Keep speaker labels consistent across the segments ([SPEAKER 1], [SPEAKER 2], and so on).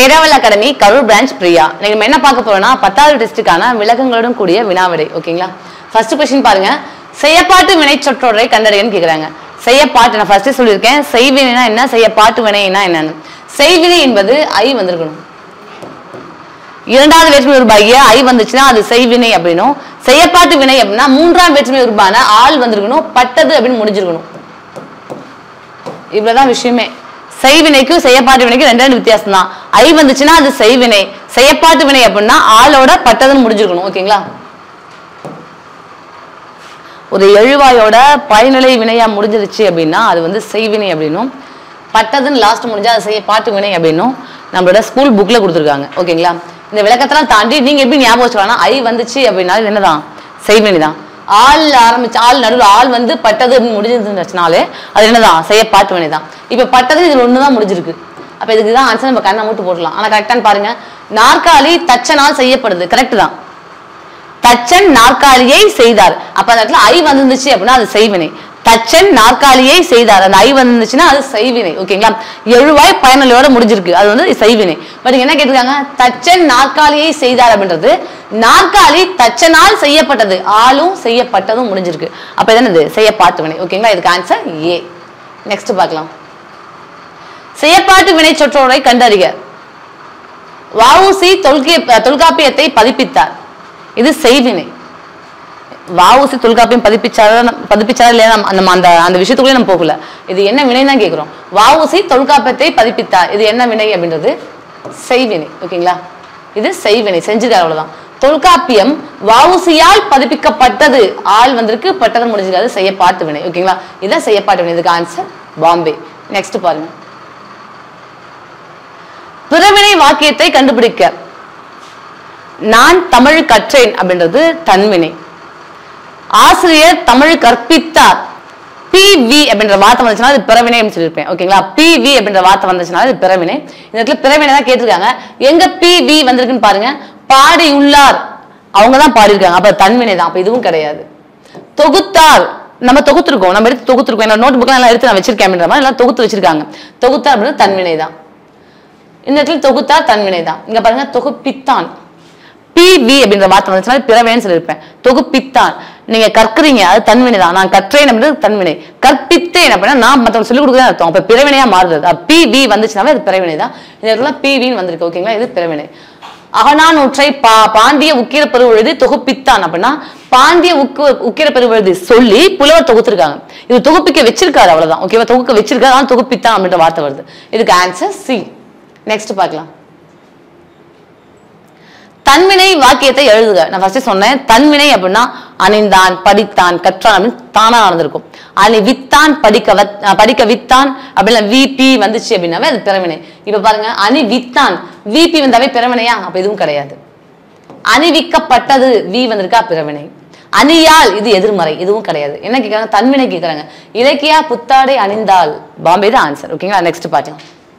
[SPEAKER 1] peraavalacademy karur branch priya. நீங்க என்ன பார்க்க போறோம்னா 10வது டெஸ்டுக்கான விளக்கங்களுடன் கூடிய வினாவிடை. ஓகேங்களா? ஃபர்ஸ்ட் क्वेश्चन பாருங்க. செய்யப்பாட்டு வினை சொற்றொடரை கண்டறியன்னு கேக்குறாங்க. செய்யப்பாட்டு நான் ஃபர்ஸ்டே சொல்லிருக்கேன். செய்வினைனா என்ன, செய்யப்பாட்டு வினைனா என்னன்னு. செய்வினை என்பது ஐ வந்திருக்கணும். இரண்டாவது வேற்றுமை உருபாகிய ஐ வந்துச்சுன்னா அது செய்வினை அப்படினும், செய்யப்பாட்டு வினை அப்படினா மூன்றாம் வேற்றுமை உருபான ஆள் வந்திருக்கணும், பட்டது அப்படின்னு முடிஞ்சிருக்கணும். இவ்வளவுதான் விஷயமே. செய்வினைக்கும் செய்யப்பாட்டு வினைக்கும் ரெண்டு வித்தியாசம் தான். ஐ வந்துச்சுன்னா அது செய்வினை, செய்யப்பாட்டு வினை அப்படின்னா ஆளோட பட்டதுன்னு முடிஞ்சிருக்கணும். ஓகேங்களா? ஒரு எழுவாயோட பயனிலை வினையா முடிஞ்சிருச்சு அப்படின்னா அது வந்து செய்வினை அப்படின்னும், பட்டதுன்னு லாஸ்ட் முடிஞ்சா அது செய்யப்பாட்டு வினை அப்படின்னும் நம்மளோட ஸ்கூல் புக்ல கொடுத்துருக்காங்க. ஓகேங்களா? இந்த விளக்கத்தெல்லாம் தாண்டி நீங்க எப்படி ஞாபகம் வச்சுக்கலாம், ஐ வந்துச்சு அப்படின்னா என்னதான் செய்வினை தான். ஆள் ஆரம்பிச்சு ஆள் நடுவில் ஆள் வந்து பட்டது அப்படின்னு முடிஞ்சிருந்துச்சுனாலே அது என்னதான் செய்யப்பாட்டு வினை தான். இப்ப பட்டது இது ஒண்ணுதான் முடிஞ்சிருக்கு. அப்ப இதுக்குதான் ஆன்சர் நம்ம கண்ணை மூட்டு போடலாம். ஆனா கரெக்டான்னு பாருங்க. நாற்காலி தச்சனால் செய்யப்படுது, கரெக்ட் தான். தச்சன் நாற்காலியை செய்தார். அப்ப அந்த இடத்துல ஐ வந்துச்சு அப்படின்னா அது செய்வினை. தச்சன் நாற்காலியை செய்தார், அந்த ஐ வந்துச்சுன்னா அது செய்வினை. ஓகேங்களா? எழுவாய் பயனிலையோட முடிஞ்சிருக்கு, அது வந்து செய்வினை. பட் என்ன கேட்டிருக்காங்க, தச்சன் நாற்காலியை செய்தார் அப்படின்றது நாற்காலி தச்சனால் செய்யப்பட்டது, ஆளும் செய்யப்பட்டதும் முடிஞ்சிருக்கு. அப்ப என்னது செய்யப்பாட்டு வினை. ஓகேங்களா? இதுக்கு ஆன்சர் ஏ. நெக்ஸ்ட் பார்க்கலாம். செய்யப்பாட்டு வினை சொற்றொடரை கண்டறிக. வஉசி தொல்காப்பியத்தை பதிப்பித்தார், இது செய்வினை. வஉசி தொல்காப்பியம் பதிப்பிச்சாரா இல்லையா அந்த விஷயத்துக்குள்ளே நம்ம போகல. இது என்ன வினை தான் கேட்கிறோம். வஉசி தொல்காப்பியத்தை பதிப்பித்தார், இது என்ன வினை அப்படின்றது செய்வினை. ஓகேங்களா? இது செய்வினை, செஞ்சிருக்காரு, அவ்வளவுதான். தொல்காப்பியம் வஉசியால் பதிப்பிக்கப்பட்டது, ஆள் வந்திருக்கு, பட்டது முடிஞ்சிருக்காது, செய்யப்பாட்டு வினை. ஓகேங்களா? இதான் செய்யப்பாட்டு வினை. இதுக்கு ஆன்சர் பாம்பே. நெக்ஸ்ட் பாருங்க. பிறவினை வாக்கியத்தை கண்டுபிடிக்க. நான் தமிழ் கற்றேன் அப்படின்றது தன்வினை. ஆசிரியர் தமிழ் கற்பித்தார், பிவி அப்படின்ற வார்த்தை வந்துச்சுன்னா அது பிறவினை அப்படின்னு சொல்லியிருப்பேன். ஓகேங்களா? பிவி அப்படின்ற வார்த்தை வந்துச்சுன்னா அது பிறவினை. இந்த இடத்துல பிறவினை தான் கேட்டிருக்காங்க. எங்க பிவி வந்திருக்குன்னு பாருங்க. பாடியுள்ளார், அவங்கதான் பாடியிருக்காங்க, அப்ப தன்வினை தான். அப்ப இதுவும் கிடையாது. தொகுத்தார், நம்ம தொகுத்திருக்கோம், நம்ம எடுத்து தொகுத்திருக்கோம். என்னோட நோட் புக்லாம் எல்லாம் எடுத்து நான் வச்சிருக்கேன் அப்படின்ற மாதிரி எல்லாம் தொகுத்து வச்சிருக்காங்க. தொகுத்தார் அப்படின்றது தன்வினை தான். இந்த இடத்துல தொகுத்தார் தன்வினை தான். இங்க பாருங்க, தொகுப்பித்தான், பிவி அப்படின்ற வார்த்தை வந்துச்சுன்னா பிறவினைன்னு சொல்லியிருப்பேன். தொகுப்பித்தான், நீங்க கற்கிறீங்க, அது தன்வினை தான். நான் கற்றேன் அப்படின்றது தன்வினை. கற்பித்தேன் அப்படின்னா நான் மற்றவங்க சொல்லிக் கொடுக்குறேன் அர்த்தம். அப்ப பிறவினையா மாறுது. பிவி வந்துச்சுனாவே அது பிறவினை தான். இந்த இடத்துல பிவின்னு வந்திருக்கு. ஓகேங்களா? இது பிறவினை. அகநானூற்றை பாண்டிய உக்கிர பெருவழுதி தொகுப்பித்தான் அப்படின்னா பாண்டிய உக்கிர பெருவழுதி சொல்லி புலவர் தொகுத்திருக்காங்க. இது தொகுப்பிக்க வச்சிருக்காரு, அவ்வளவுதான். ஓகேவா? தொகுக்க வச்சிருக்காரு, ஆனால் தொகுப்பித்தான் அப்படின்ற வார்த்தை வருது. இதுக்கு ஆன்சர் சி. நெக்ஸ்ட் பார்க்கலாம். தன்வினை வாக்கியத்தை எழுதுக. நான் ஃபர்ஸ்ட் சொன்னேன், தன்வினை அப்படின்னா அணிந்தான், படித்தான், கற்றான் அப்படின்னு தானா நடந்திருக்கும். அணிவித்தான், படிக்க வித்தான் அப்படின்னா விபி வந்துச்சு அப்படின்னாவே அது பிறவினை. இப்ப பாருங்க, அணி வித்தான், விபி வந்தாவே பிறவினையா? அப்ப இதுவும் கிடையாது. அணிவிக்கப்பட்டது, வி வந்திருக்கா, பிறவினை. அணியால், இது எதிர்மறை, இதுவும் கிடையாது. என்ன கேட்கறாங்க, தன்வினை கேட்கறாங்க. இலக்கியா புத்தாடை அணிந்தால், பாம்பே தான் ஆன்சர். ஓகேங்களா? நெக்ஸ்ட் பார்க்கலாம்.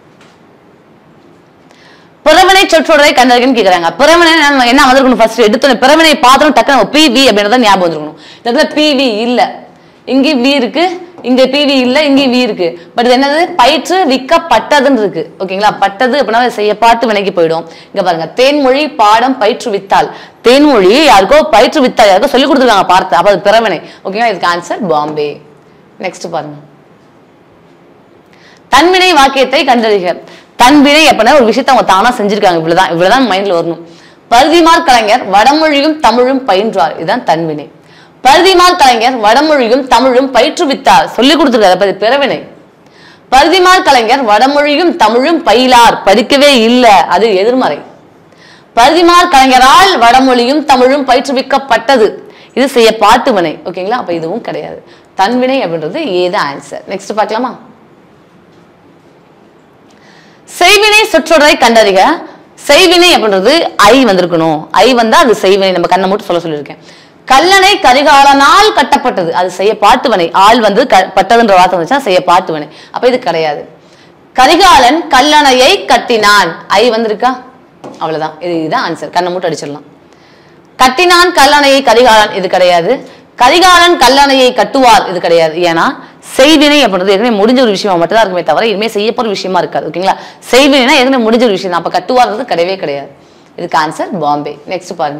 [SPEAKER 1] பிறவினை சொற்றொடரை கண்டறிகன்னு கேட்கறாங்க. பிறவினை என்ன வந்திருக்கணும், ஃபர்ஸ்ட் எடுத்தோம் பிறவினை பார்த்தோம் டக்குனு பிவி அப்படின்றத ஞாபகம் வந்துருக்கணும். இந்த பிவி இல்ல, இங்க வி இருக்கு, இங்க பிவி இல்ல, இங்க வி இருக்கு. பட் இது என்னது, பயிற்று விக்கப்பட்டதுன்னு இருக்கு. ஓகேங்களா? பட்டது அப்படின்னா செய்யப்பாட்டு வினைக்கு போயிடும். இங்க பாருங்க, தேன்மொழி பாடம் பயிற்று வித்தால், தேன்மொழி யாருக்கோ பயிற்று வித்தால் யாருக்கோ சொல்லி கொடுத்துருக்காங்க பார்த்து, அப்ப அது பிறவினை. ஓகேங்களா? இதுக்கு ஆன்சர் பாம்பே. நெக்ஸ்ட் பாருங்க. தன்வினை வாக்கியத்தை கண்டறிக. தன்வினை அப்படின்னா ஒரு விஷயத்த அவங்க தானா செஞ்சிருக்காங்க, இவ்வளவுதான் மைண்ட்ல வரணும். பரிதிமார் கலைஞர் வடமொழியும் தமிழும் பயின்றார், இதுதான் தன்வினை. பரிதிமார் கலைஞர் வடமொழியும் தமிழும் பயிற்றுவித்தார், சொல்லி கொடுத்துருக்காரு, அப்ப இது பிறவினை. பரிதிமார் கலைஞர் வடமொழியும் தமிழும் பயிலார், படிக்கவே இல்லை, அது எதிர்மறை. பரிதிமார் கலைஞரால் வடமொழியும் தமிழும் பயிற்றுவிக்கப்பட்டது, இது செய்யப்பாட்டு வினை. ஓகேங்களா? அப்ப இதுவும் கிடையாது. தன்வினை அப்படின்றது ஏதான் ஆன்சர். நெக்ஸ்ட் பார்க்கலாமா. செய்வினை சொற்றொடரை கண்டறிக. செய்வினை அப்படின்றது ஐ வந்திருக்கணும், ஐ வந்தா அது செய்வினை. நம்ம கண்ணை மட்டும் சொல்லியிருக்கேன். கல்லணை கரிகாலனால் கட்டப்பட்டது, அது செய்யப்பாட்டு வினை. ஆள் வந்து பட்டதுன்ற வார்த்தை வந்துச்சா செய்யப்பாட்டு வினை. அப்ப இது கிடையாது. கரிகாலன் கல்லணையை கட்டினான், ஐ வந்திருக்கா, அவ்வளவுதான். இதுதான் ஆன்சர். கண்ணை மட்டும் அடிச்சிடலாம். கட்டினான் கல்லணையை கரிகாலன், இது கிடையாது. கரிகாலன் கல்லணையை கட்டுவார், இது கிடையாது. ஏன்னா செய்வினை அப்படின்றது ஏற்கனவே முடிஞ்ச ஒரு விஷயமா மட்டும் தான் இருக்குமே தவிர இனிமே செய்யப்போற விஷயமா இருக்காது. ஓகேங்களா? செய்வினைனா ஏற்கனவே முடிஞ்ச ஒரு விஷயம் தான். அப்ப கட்டுவார்றது கிடையவே கிடையாது. இதுக்கு ஆன்சர் பாம்பே. நெக்ஸ்ட் பாருங்க.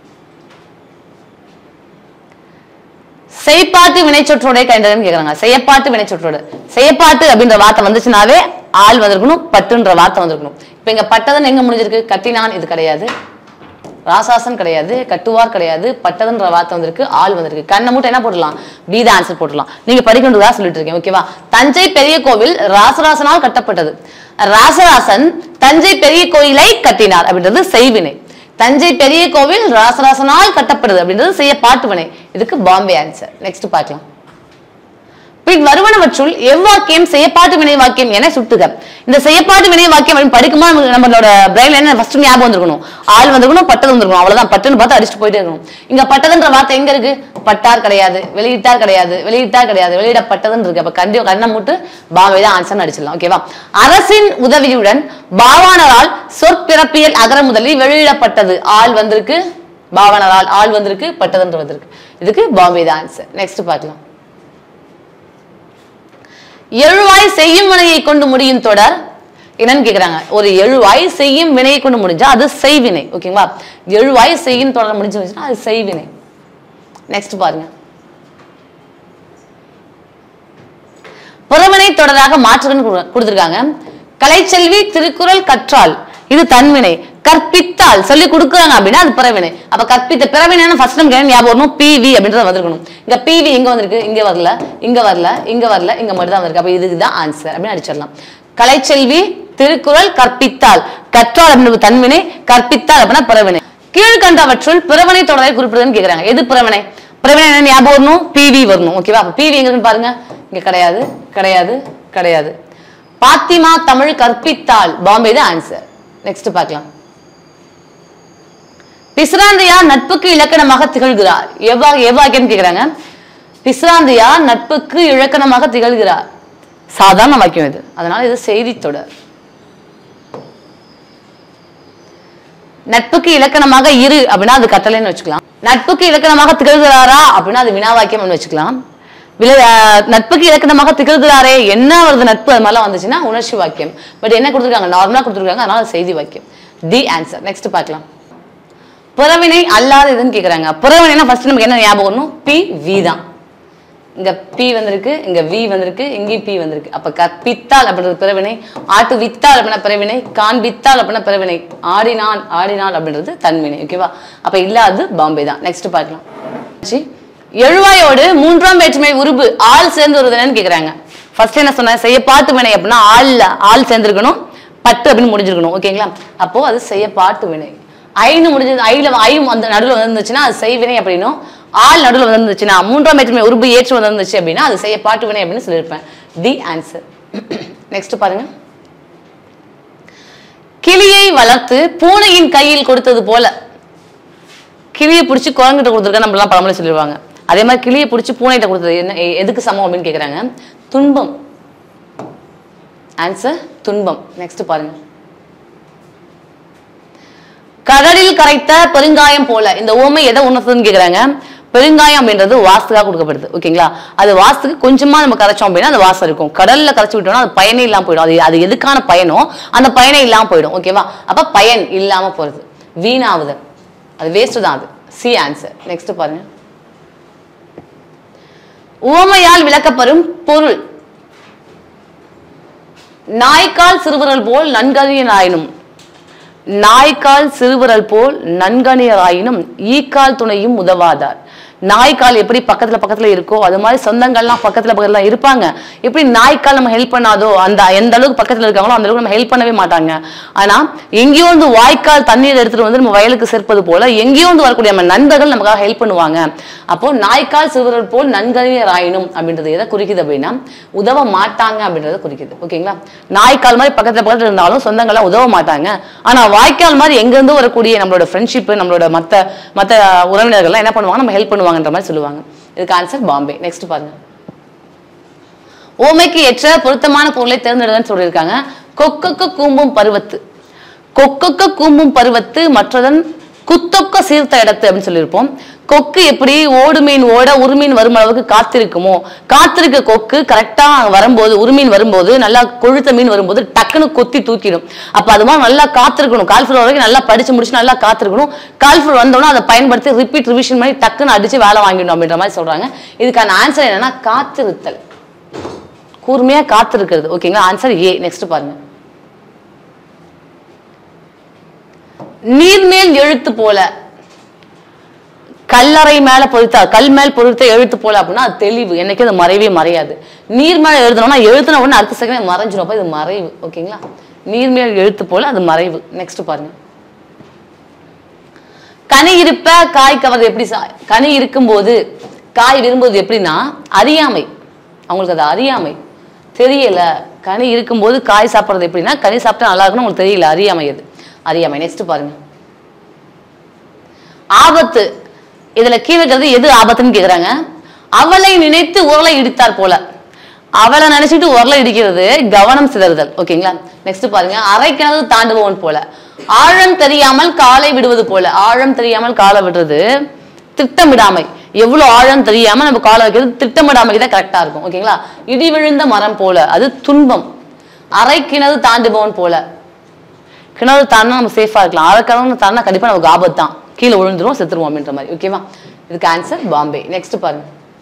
[SPEAKER 1] செய்பாட்டு வினைச்சொற்றோட கண்டதுன்னு கேக்குறாங்க. செய்யப்பாட்டு வினைச்சொற்றோட. செய்யப்பாட்டு அப்படின்ற வார்த்தை வந்துச்சுனாவே ஆள் வந்திருக்கணும், பட்டுன்ற வார்த்தை வந்திருக்கணும். இப்ப இங்க பட்டதுன்னு எங்க முடிஞ்சிருக்கு? கட்டினான், இது கிடையாது. ராசாசன் கிடையாது, கட்டுவார் கிடையாது, பட்டதுன்ற வார்த்தை வந்திருக்கு, ஆள் வந்திருக்கு. கண்ணை மட்டும் என்ன போடலாம்? பி த ஆன்சர் போடலாம். நீங்க படிக்கணும்னு சொல்லிட்டு இருக்கேன். ஓகேவா? தஞ்சை பெரிய கோவில் ராசராசனால் கட்டப்பட்டது. ராசராசன் தஞ்சை பெரிய கோயிலை கட்டினார் அப்படின்றது செய்வினை. தஞ்சை பெரிய கோவில் ராசராசனால் கட்டப்படுது அப்படின்றது செய்ய பாட்டு வினை. இதுக்கு பாம்பே ஆன்சர். நெக்ஸ்ட் பார்க்கலாம். பின் வருவனவற்றுள் எவ்வாக்கியம் செய்யப்பாட்டு வினை வாக்கியம் என சுட்டுக. இந்த செய்யப்பாட்டு வினை வாக்கியம் அப்படின்னு படிக்கும்போது நம்மளோட பிரெயின்ல என்ன ஃபர்ஸ்ட் ஞாபகம் வந்திருக்கணும்? ஆள் வந்திருக்கணும், பட்டது வந்திருக்கணும். அவ்வளவுதான். பட்டுன்னு பார்த்து அடிச்சுட்டு போயிட்டே இருக்கணும். இங்க பட்டதுன்ற வார்த்தை எங்க இருக்கு? பட்டார் கிடையாது, வெளியிட்டார் கிடையாது, வெளியிட்டார் கிடையாது, வெளியிடப்பட்டதுன்னு இருக்கு. அப்ப கண்ணை மூட்டு பாம்பே தான் ஆன்சர் அடிச்சிடலாம். ஓகேவா? அரசின் உதவியுடன் பாவாணரால் சொற்பிறப்பியல் அகர முதலில் வெளியிடப்பட்டது. ஆள் வந்திருக்கு, பாவாணரால் ஆள் வந்திருக்கு, பட்டதுன்ற வந்திருக்கு. இதுக்கு பாம்பே தான் ஆன்சர். நெக்ஸ்ட் பார்க்கலாம். எழுவாய் செய்யும் வினையை கொண்டு முடியும் தொடர் என்னன்னு கேக்குறாங்க. ஒரு எழுவாய் செய்யும் வினையை கொண்டு முடிஞ்சா அது செய்வினை. ஓகேங்களா? எழுவாய் செய்யும் தொடர் முடிஞ்சுன்னா அது செய்வினை. நெக்ஸ்ட் பாருங்க. புறவினை தொடராக மாற்றுகன்னு கொடுத்திருக்காங்க. கலைச்செல்வி திருக்குறள் கற்றால் இது தன்வினை. கற்பித்தால் சொல்லி கொடுக்குறாங்க அப்படின்னா அது பிறவினை. அப்ப கற்பித்த பிறவினை ஃபர்ஸ்ட் நமக்கு என்ன ஞாபகம் வரணும்? பிவி அப்படின்றது வந்திருக்கணும். இங்க பிவி எங்க வந்திருக்கு? இங்க வரல, இங்க வரல, இங்க வரல, இங்க மட்டும் தான் வந்திருக்கு. அப்ப இதுதான் ஆன்சர் அப்படின்னு அடிச்சிடலாம். கலைச்செல்வி திருக்குறள் கற்பித்தால், கற்றால் அப்படின்னு தன்வினை, கற்பித்தால் அப்படின்னா பிறவினை. கீழ்கண்டவற்றுள் பிறவினை தொடரை குறிப்பிடுதுன்னு கேக்குறாங்க. எது பிறவினை? பிறவினை என்ன ஞாபகம் வரணும்? பிவி வரணும். ஓகேவா? அப்ப பிவி எங்க பாருங்க. இங்க கிடையாது, கிடையாது, கிடையாது. பாத்திமா தமிழ் கற்பித்தால் பாம்பே தான் ஆன்சர். நெக்ஸ்ட் பார்க்கலாம். பிசிராந்தையார் நட்புக்கு இலக்கணமாக திகழ்கிறார். எவ்வாக்கியம் கேக்குறாங்க. பிசிராந்தையார் நட்புக்கு இலக்கணமாக திகழ்கிறார். சாதாரண வாக்கியம் இது. அதனால இது செய்தி தொடர். நட்புக்கு இலக்கணமாக இரு அப்படின்னா அது கட்டளைன்னு வச்சுக்கலாம். நட்புக்கு இலக்கணமாக திகழ்கிறாரா அப்படின்னா அது வினா வாக்கியம் வச்சுக்கலாம். நட்புக்கு இலக்கணமாக திகழ்கிறாரே என்ன வருது நட்பு அது மாதிரிலாம் வந்துச்சுன்னா உணர்ச்சி வாக்கியம். பட் என்ன கொடுத்துருக்காங்க? நார்மலா கொடுத்துருக்காங்க. அதனால செய்தி வாக்கியம். The answer. நெக்ஸ்ட் பார்க்கலாம். புறவினை அல்லாத இதுன்னு கேக்குறாங்க. புறவினைனா ஃபர்ஸ்ட் நமக்கு என்ன ஞாபகம் வரணும்? பி வி தான். இங்க பி வந்திருக்கு, இங்க வி வந்திருக்கு, இங்கேயும் பி வந்திருக்கு. அப்ப கற்பித்தால் அப்படின்றது பிறவினை, ஆட்டு வித்தால் அப்படின்னா பிறவினை, காண்பித்தால் அப்படின்னா பிறவினை, ஆடினான் ஆடினாள் அப்படின்றது தன்வினை. ஓகேவா? அப்ப இல்லாது பாம்பே தான். நெக்ஸ்ட் பார்க்கலாம். எழுவாயோடு மூன்றாம் வேற்றுமை உருபு ஆள் சேர்ந்து வருதுன்னு கேக்குறாங்க. ஃபர்ஸ்ட் என்ன சொன்ன? செய்யப்பாட்டு வினை அப்படின்னா ஆள் சேர்ந்திருக்கணும், பட்டு அப்படின்னு முடிஞ்சிருக்கணும். ஓகேங்களா? அப்போ அது செய்யப்பாட்டு வினை. ஐன்னு முடிஞ்சது, ஐயும் அந்த நடுவில் வந்துச்சுன்னா அது செய்வினை அப்படின்னும், ஆள் நடுவில் வந்துச்சுன்னா மூன்றாம் வேற்றுமை உருபு ஏற்று வந்துச்சு அப்படின்னா அது செய்யப்பாட்டு வினை அப்படின்னு சொல்லியிருப்பேன். The answer. நெக்ஸ்ட் பாருங்க. கிளியை வளர்த்து பூனையின் கையில் கொடுத்தது போல. கிளியை பிடிச்சி குரங்கிட்ட கொடுத்துருக்க நம்ம எல்லாம் பழமொழி சொல்லிடுவாங்க. அதே மாதிரி கிளியை பிடிச்சி பூனைகிட்ட கொடுத்தது என்ன எதுக்கு சமம் அப்படின்னு கேக்குறாங்க. துன்பம். ஆன்சர் துன்பம். நெக்ஸ்ட் பாருங்க. கடலில் கரைத்த பெருங்காயம் போல. இந்த ஓமை எதை உணர்த்துதுன்னு கேக்குறாங்க. பெருங்காயம் அப்படின்றது வாஸ்துக்காக கொடுக்கப்படுது. ஓகேங்களா? அது வாஸ்துக்கு கொஞ்சமா நம்ம கரைச்சோம் அப்படின்னா அது வாசம் இருக்கும். கடல்ல கரைச்சு விட்டோம்னா அது பயனே இல்லாம போயிடும். அது எதுக்கான பயனோ அந்த பயனே இல்லாம போயிடும். ஓகேவா? அப்ப பயன் இல்லாம போறது, வீணாவுதல், அது வேஸ்ட் தான். அது சி ஆன்சர். நெக்ஸ்ட் பாருங்க. உவமையால் விளக்கப்பெறும் பொருள். நாய்க்கால் சிறுவர்கள் போல் நன்கறியனாயினும், நாய்க்கால் சிறுவரல் போல் நன்கணியராயினும் ஈக்கால் துணையும் உதவாதார். நாய்க்கால் எப்படி பக்கத்துல இருக்கோ அது மாதிரி சொந்தங்கள்லாம் பக்கத்துல இருப்பாங்க. எப்படி நாய்க்கால் நம்ம ஹெல்ப் பண்ணாதோ அந்த எந்த அளவுக்கு பக்கத்துல இருக்காங்களோ அந்த அளவுக்கு நம்ம ஹெல்ப் பண்ணவே மாட்டாங்க. ஆனா எங்கேயோ வந்து வாய்க்கால் தண்ணீர் எடுத்துட்டு வந்து நம்ம வயலுக்கு சேர்ப்பது போல எங்கேயோ வந்து வரக்கூடிய நம்ம நண்பர்கள் நமக்காக ஹெல்ப் பண்ணுவாங்க. அப்போ நாய்க்கால் சிறுவர்கள் போல் நன்கணியராயினும் அப்படின்றது எதை குறிக்குது அப்படின்னா உதவ மாட்டாங்க அப்படின்றத குறிக்குது. ஓகேங்களா? நாய்க்கால் மாதிரி பக்கத்துல இருந்தாலும் சொந்தங்கள்லாம் உதவ மாட்டாங்க. ஆனா வாய்க்கால் மாதிரி எங்க இருந்து வரக்கூடிய நம்மளோட ஃப்ரெண்ட்ஷிப், நம்மளோட மத்த உறவினர்கள்லாம் என்ன பண்ணுவாங்க? நம்ம ஹெல்ப் பண்ணுவாங்கன்ற மாதிரி சொல்லுவாங்க. இதுக்கு ஆன்சர் பாம்பே. நெக்ஸ்ட் பாருங்க. ஓமைக்கு ஏற்ற பொருத்தமான பொருளை தேர்ந்தெடுன்னு சொல்லியிருக்காங்க. கொக்கக்க கூம்பும் பருவத்து. கொக்கக்க கூம்பும் பருவத்து மற்றதன் குத்தொக்க சீர்த்த இடத்து அப்படின்னு சொல்லியிருப்போம். கொக்கு எப்படி ஓடு மீன் ஓட உருமீன் வரும் அளவுக்கு காத்திருக்குமோ, காத்திருக்க கொக்கு கரெக்டா வரும்போது உருமீன் வரும்போது நல்லா கொழுத்த மீன் வரும்போது டக்குன்னு கொத்தி தூக்கிடும். அப்ப அது மாதிரி நல்லா காத்திருக்கணும். கால்ஃபுல் வரைக்கும் நல்லா படிச்சு முடிச்சு நல்லா காத்திருக்கணும். கால்ஃபுல் வந்தோம்னா அதை பயன்படுத்தி ரிப்பீட் ரிவிஷன் பண்ணி டக்குன்னு அடிச்சு வேலை வாங்கிடணும் அப்படின்ற மாதிரி சொல்றாங்க. இதுக்கான ஆன்சர் என்னன்னா காத்திருத்தல், கூர்மையா காத்திருக்கிறது. ஓகேங்களா, ஆன்சர் ஏ. நெக்ஸ்ட் பாருங்க. நீர்மேல் எழுத்து போல, கல்லறை மேல பொறுத்தா கல் மேல் பொறுத்த எழுத்து போல அப்படின்னா அது தெளிவு, என்னைக்கு அது மறைவே மறையாது. நீர் மேல எழுதணும்னா எழுத்துன உடனே அடுத்த செகண்ட் மறைஞ்சிடும், அப்ப இது மறைவு. ஓகேங்களா, நீர்மேல் எழுத்து போல அது மறைவு. நெக்ஸ்ட் பாருங்க. கனி இருப்ப காய் கவது எப்படி, கனி இருக்கும்போது காய் விரும்புவது எப்படின்னா அறியாமை, அவங்களுக்கு அது அறியாமை, தெரியல. கனி இருக்கும்போது காய் சாப்பிட்றது எப்படின்னா கனி சாப்பிட்டா நல்லா இருக்குன்னு உங்களுக்கு தெரியல, அறியாமை. அது அறியாமை. நெக்ஸ்ட் பாருங்க. ஆபத்து, இதுல கீழே எது ஆபத்துன்னு கேக்குறாங்க. அவளை நினைத்து உரலை இடித்தார் போல, அவளை நினைச்சிட்டு உரலை இடிக்கிறது கவனம் சிதறுதல். ஓகேங்களா, நெக்ஸ்ட் பாருங்க. அரைக்கிணறு தாண்டுபவன் போல, ஆழம் தெரியாமல் காலை விடுவது போல, ஆழம் தெரியாமல் காலை விடுறது திட்டமிடாமை, எவ்வளவு ஆழம் தெரியாம நம்ம காலை வைக்கிறது திட்டமிடாமைக்கு தான் கரெக்டா இருக்கும். ஓகேங்களா, இடி விழுந்த மரம் போல அது துன்பம். அரைக்கிணறு தாண்டுபவன் போல, கிணறு தாண்டா நம்ம சேஃபா இருக்கலாம், அரைக்கிணறு தாண்டா கண்டிப்பா நமக்கு ஆபத்து தான், கீழே விழுந்துரும் செத்துருவோம் அப்படின்ற மாதிரி. ஓகேவா, இதுக்கு ஆன்சர் பாம்பே. நெக்ஸ்ட் பாருங்க.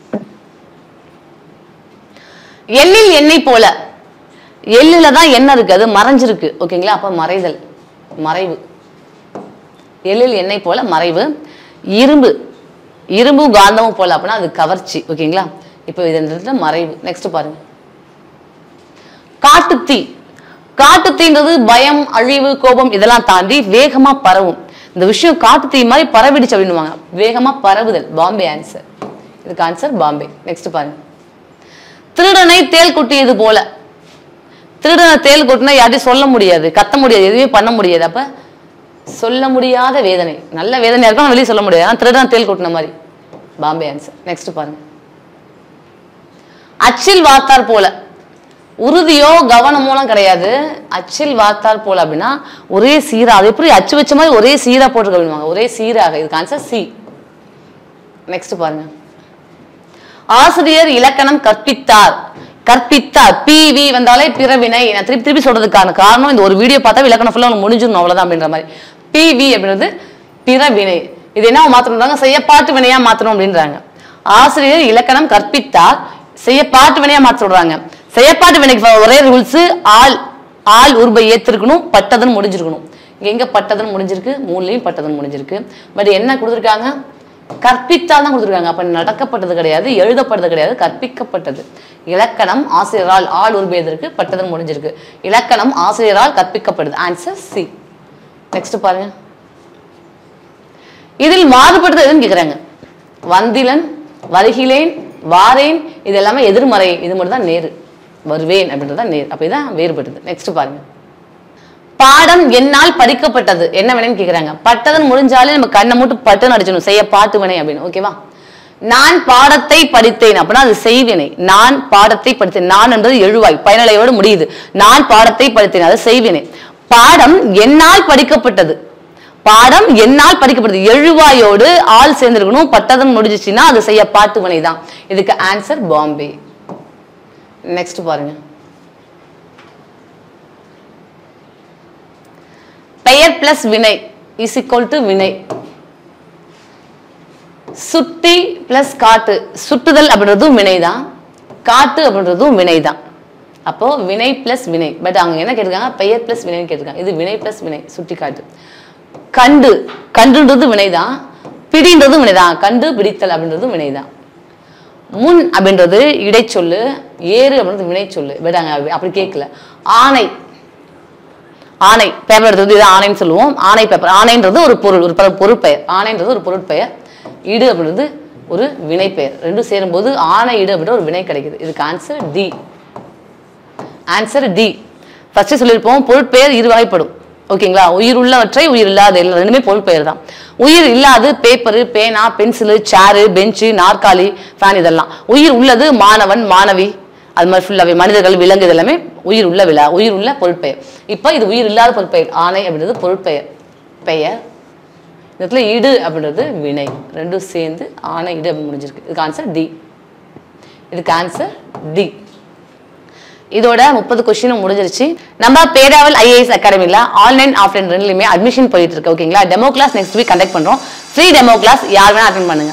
[SPEAKER 1] எள்ளில் எண்ணெய் போல, எள்ளுல தான் எண்ணெய் இருக்கு, அது மறைஞ்சிருக்கு. ஓகேங்களா, அப்ப மறைதல், மறைவு. எள்ளில் எண்ணெய் போல மறைவு. இரும்பு, இரும்பும் காந்தமும் போல அப்படின்னா அது கவர்ச்சி. ஓகேங்களா, இப்போ இது மறைவு. நெக்ஸ்ட் பாருங்க. காட்டுத்தீ, காட்டுத்தீன்றது பயம், அழிவு, கோபம் இதெல்லாம் தாண்டி வேகமா பரவும். இந்த விஷயம் காட்டுத்தீ மாதிரி பரவிடுச்சு அப்படின்னுவாங்க, வேகமா பரவுதல். பாம்பே ஆன்சர், இதுக்கு ஆன்சர் பாம்பே. நெக்ஸ்ட் பாருங்க. திருடனை தேல் கொட்டியது போல, திருடனை தேல் கொட்டினா யார்ட்டையும் சொல்ல முடியாது, கத்த முடியாது, எதுவுமே பண்ண முடியாது, அப்ப சொல்ல முடியாத வேதனை. நல்ல வேதனையா இருக்கும், வெளியே சொல்ல முடியாது, ஆனா திருடனை தேல் கொட்டின மாதிரி. பாம்பே ஆன்சர். நெக்ஸ்ட் பாருங்க. அச்சில் வார்த்தார் போல, உறுதியோ கவனமோலாம் கிடையாது, அச்சில் வார்த்தார் போல அப்படின்னா ஒரே சீரா, அது எப்படி அச்சு வச்ச மாதிரி ஒரே சீரா போட்டு அப்படின்வாங்க, ஒரே சீராக. இதுக்கு ஆன்சர் சி. நெக்ஸ்ட் பாருங்க. ஆசிரியர் இலக்கணம் கற்பித்தார், கற்பித்தார் பிவி வந்தாலே பிறவினை. நான் திருப்பி திருப்பி சொல்றதுக்கான காரணம் இந்த ஒரு வீடியோ பார்த்தா இலக்கணம் ஃபுல்லா உங்களுக்கு முடிஞ்சிடணும் அவ்வளவுதான் அப்படின்ற மாதிரி. பிவி அப்படின்றது பிறவினை, இது என்ன மாத்தணும்ன்றாங்க, செய்யப்பாட்டு வினையா மாத்தணும் அப்படின்றாங்க. ஆசிரியர் இலக்கணம் கற்பித்தார் செய்யப்பாட்டு வினையா மாற்ற சொல்றாங்க. செய்யப்பாட்டு வினைக்கு ஒரே ரூல்ஸ், ஆள் ஆள் உருபை ஏத்திருக்கணும், பட்டதன் முடிஞ்சிருக்கணும். இங்க எங்க பட்டதன் முடிஞ்சிருக்கு, மூணுலையும் பட்டதன் முடிஞ்சிருக்கு. பட் என்ன கொடுத்துருக்காங்க, கற்பித்தால் தான் கொடுத்துருக்காங்க. அப்ப நடக்கப்பட்டது கிடையாது, எழுதப்பட்டது கிடையாது, கற்பிக்கப்பட்டது. இலக்கணம் ஆசிரியரால், ஆள் உருபை எதற்கு, பட்டதன் முடிஞ்சிருக்கு. இலக்கணம் ஆசிரியரால் கற்பிக்கப்படுது. Answer C. நெக்ஸ்ட் பாருங்க. இதில் மாறுபடுறது எதுன்னு கேக்குறாங்க. வந்திலன், வருகிலேன், வாரேன் இது எல்லாமே எதிர்மறை, இது மட்டும் தான் நேரு. வருவேன் அப்படின்றதான் நேர், அப்ப இதான் வேறுபட்டது. நெக்ஸ்ட் பாருங்க. பாடம் என்னால் படிக்கப்பட்டது என்ன வேணும்னு கேக்குறாங்க. பட்டதன் முடிஞ்சாலே நம்ம கண்ணை மூட்டு பட்டுன்னு அடிச்சணும், செய்ய பாட்டு வினை அப்படின்னு. ஓகேவா, நான் பாடத்தை படித்தேன் அப்படின்னா அது செய்வினை. நான் பாடத்தை படித்தேன், நான் என்பது எழுவாய் பயனிலையோடு முடியுது. நான் பாடத்தை படித்தேன், அது செய்வினை. பாடம் என்னால் படிக்கப்பட்டது, பாடம் என்னால் படிக்கப்பட்டது எழுவாயோடு ஆள் சேர்ந்திருக்கணும், பட்டதன் முடிஞ்சிச்சுன்னா அது செய்ய பாட்டு வினை தான். இதுக்கு ஆன்சர் பாம்பே. நெக்ஸ்ட் பாருங்க. பெயர் பிளஸ் வினை இஸ் ஈக்குவல் டு வினை. சுட்டி பிளஸ் காட்டு, சுட்டுதல் அப்படின்றதும் வினைதான், காட்டு அப்படின்றதும் வினைதான். அப்போ வினை பிளஸ் வினை. பட் அவங்க என்ன கேட்டிருக்காங்க, பெயர் பிளஸ் வினைன்னு கேட்டிருக்காங்க. இது வினை பிளஸ் வினை, சுட்டி காட்டு. கண்டு, கண்டுன்றது வினைதான், பிடின்றதும் வினைதான், கண்டு பிடித்தல் அப்படின்றதும் வினைதான். முன் அப்படின்றது இடைச்சொல்லு, ஏறு அப்படின்றது வினை சொல்லு. பட் அங்க அப்படி கேட்கல. ஆணை, ஆணை பேப்பர் எடுத்தது இது ஆணைன்னு சொல்லுவோம். ஆணை பேப்பர், ஆணைன்றது ஒரு பொருள், ஒரு பொருட்பெயர். ஆணைன்றது ஒரு பொருட்பெயர், இடு அப்படின்றது ஒரு வினை பெயர். ரெண்டும் சேரும்போது ஆணை இடு அப்படின்ற ஒரு வினை கிடைக்குது. இதுக்கு answer D. Answer D. First சொல்லியிருப்போம் பொருட்பெயர் இரு வகைப்படும். ஓகேங்களா, உயிர் உள்ளவற்றை உயிர் இல்லாத ரெண்டுமே பொருட்பெயர் தான். உயிர் இல்லாது பேப்பரு, பேனா, பென்சிலு, சேரு, பெஞ்சு, நாற்காலி, ஃபேன் இதெல்லாம். உயிர் உள்ளது மாணவன், மாணவி, அது மாதிரி ஃபுல்லாவே மனிதர்கள், விலங்கு இதெல்லாமே உயிர் உள்ள உயிர் உள்ள பொருட்பெயர். இப்போ இது உயிர் இல்லாத பொருட்பெயர். ஆணை அப்படின்றது பொருட்பெயர் பெயர், இந்த இடத்துல இடு அப்படின்றது வினை, ரெண்டும் சேர்ந்து ஆன இடு அப்படி முடிஞ்சிருக்கு. இதுக்கு ஆன்சர் டி. இதுக்கு ஆன்சர் டி. இதோட 30 கொஸ்டின் முடிஞ்சிருச்சு. நம்ம பேராவல் ஐஏஎஸ் அகாடமில ஆன்லைன் ஆஃப்லைன் ரெண்டுலயுமே அட்மிஷன் போயிட்டு இருக்கு. ஓகேங்களா? Demo class next week conduct பண்றோம். ஃப்ரீ டெமோ கிளாஸ் யார் வேணா அட்டெண்ட் பண்ணுங்க.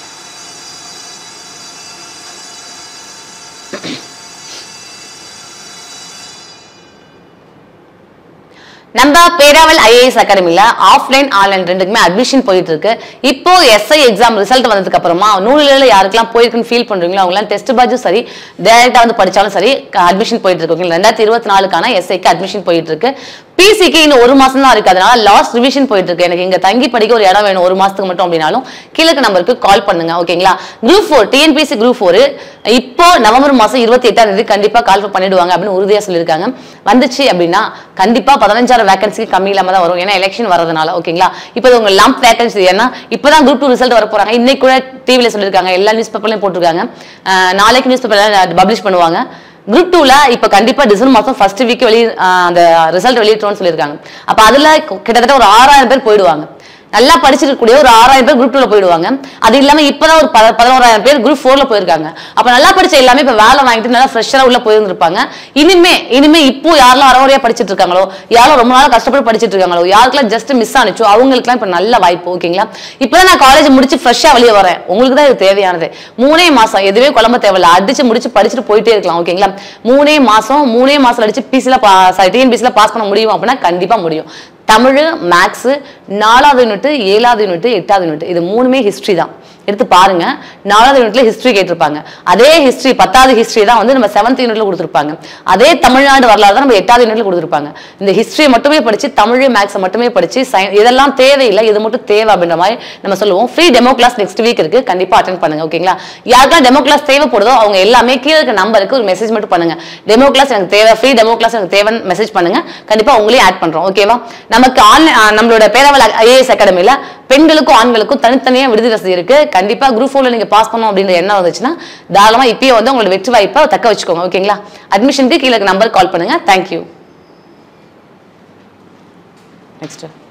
[SPEAKER 1] நம்ம பேராவல் ஐஏஎஸ் அகாடமில ஆஃப்லைன் ஆன்லைன் ரெண்டுக்குமே அட்மிஷன் போயிட்டு இருக்கு. இப்போ எஸ்ஐ எக்ஸாம் ரிசல்ட் வந்ததுக்கு அப்புறமா நூலில் யாருக்கெல்லாம் போயிருக்குன்னு ஃபீல் பண்றீங்களோ அவங்களாம் டெஸ்ட் பேட்சும் சரி டைரக்டா வந்து படிச்சாலும் சரி அட்மிஷன் போயிட்டு இருக்கு. 2024க்கான எஸ்ஐக்கு அட்மிஷன் போயிட்டு இருக்கு. பிசிக்கு இன்னும் 1 மாசம் தான் இருக்கு. அதனால லாஸ்ட் ரிவிஷன் போயிட்டு இருக்கு. எனக்கு இங்க தங்கி படிக்க ஒரு இடம் வேணும் 1 மாசத்துக்கு மட்டும் அப்படின்னாலும் கீழே நம்பருக்கு கால் பண்ணுங்க. ஓகேங்களா? குரூப் 4 டிஎன்பிஎஸ்சி குரூப் 4 இப்போ நவம்பர் மாசம் 28ஆம் தேதி கண்டிப்பா கால் பண்ணிடுவாங்க அப்படின்னு உறுதியா சொல்லியிருக்காங்க. வந்துச்சு அப்படின்னா கண்டிப்பா 15,000 வேகன்சி கம்மி இல்லாம தான் வரும். ஏன்னா எலெக்ஷன் வரதுனால. ஓகேங்களா? இப்போ உங்க லம்ப் வேகன்சி ஏன்னா இப்பதான் குரூப் 2 ரிசல்ட் வர போறாங்க. இன்னைக்கு கூட டிவில சொல்லியிருக்காங்க, எல்லா நியூஸ் பேப்பர்லயும் போட்டிருக்காங்க. நாளைக்கு நியூஸ் பேப்பர்ல பப்ளிஷ் பண்ணுவாங்க. குரூப் 2ல இப்ப கண்டிப்பா டிசம்பர் மாசம் ஃபர்ஸ்ட் வீக் அந்த ரிசல்ட் வெளியிட்டோம்னு சொல்லியிருக்காங்க. அப்ப அதுல கிட்டத்தட்ட ஒரு 6,000 பேர் போயிடுவாங்க. நல்லா படிச்சிருக்கக்கூடிய ஒரு 6,000 பேர் குரூப் 2ல போயிடுவாங்க. அது இல்லாம இப்பதான் ஒரு 11,000 பேர் குரூப் 4ல போயிருக்காங்க. அப்ப நல்லா படிச்ச எல்லாமே இப்ப வேலை வாங்கிட்டு நல்லா ஃப்ரெஷ்ஷரா உள்ள போயிருந்திருப்பாங்க. இனிமே இப்போ யாரெல்லாம் அறவரையா படிச்சிட்டு இருக்காங்களோ, யாரெல்லாம் ரொம்ப நாள் கஷ்டப்பட்டு படிச்சிட்டு இருக்காங்களோ, யாருக்கெல்லாம் ஜஸ்ட் மிஸ் ஆனிச்சோ அவங்களுக்குலாம் இப்ப நல்ல வாய்ப்பு. ஓகேங்களா? இப்பதான் நான் காலேஜ் முடிச்சு ஃப்ரெஷ்ஷா வெளியே வரேன். உங்களுக்கு தான் இது தேவையானது. 3 மாசம் எதுவே குழம்ப தேவையில்ல. அடிச்சு முடிச்சு படிச்சுட்டு போயிட்டே இருக்கலாம். ஓகேங்களா? 3 மாசம் அடிச்சு டிஎன்பிஎஸ்சில பாஸ் பண்ண முடியும் அப்படின்னா கண்டிப்பா முடியும். தமிழ், மேக்ஸ், 4வது யூனிட், 7வது யூனிட், 8வது யூனிட் இது 3மே ஹிஸ்டரி தான். எடுத்து பாருங்க. 4வது யூனிட்ல ஹிஸ்டரி கேட்டிருப்பாங்க. அதே ஹிஸ்டரி 10வது ஹிஸ்டரி தான் வந்து நம்ம 7th யூனிட்ல கொடுத்துருப்பாங்க. அதே தமிழ்நாடு வரலாறு தான் நம்ம 8வது யூனிட்ல கொடுத்துருப்பாங்க. இந்த ஹிஸ்டரியை மட்டுமே படிச்சு தமிழ் மேக்ஸ் மட்டுமே படிச்சு இதெல்லாம் தேவையில்லை, இது மட்டும் தேவை அப்படின்ற மாதிரி நம்ம சொல்லுவோம். Free demo class next week இருக்கு. கண்டிப்பா அட்டெண்ட் பண்ணுங்க. ஓகேங்களா? யாருக்கெல்லாம் டெமோ கிளாஸ் தேவைப்படுதோ அவங்க எல்லாமே கீழே இருக்க நம்பருக்கு ஒரு மெசேஜ் மட்டும் பண்ணுங்க. டெமோ கிளாஸ் எனக்கு தேவை, ஃப்ரீ டெமோ கிளாஸ் எனக்கு தேவைன்னு மெசேஜ் பண்ணுங்க. கண்டிப்பா உங்களையும் ஆட் பண்றோம். ஓகேவா? நமக்கு நம்மளோட பேராவல் ஐஏஎஸ் அகாடமில பெண்களுக்கும் ஆண்களுக்கும் தனித்தனியா விடுதி வசதி இருக்கு. கண்டிப்பா குரூப் 4ல நீங்க பாஸ் பண்ணணும் அப்படின்ற எண்ணம் வந்துச்சுன்னா தாராளமா இப்பயே வந்து உங்களோட வெற்றி வாய்ப்பை தக்க வச்சுக்கோங்க. ஓகேங்களா? அட்மிஷனுக்கு கீழே நம்பர் கால் பண்ணுங்க. தேங்க்யூ. நெக்ஸ்ட்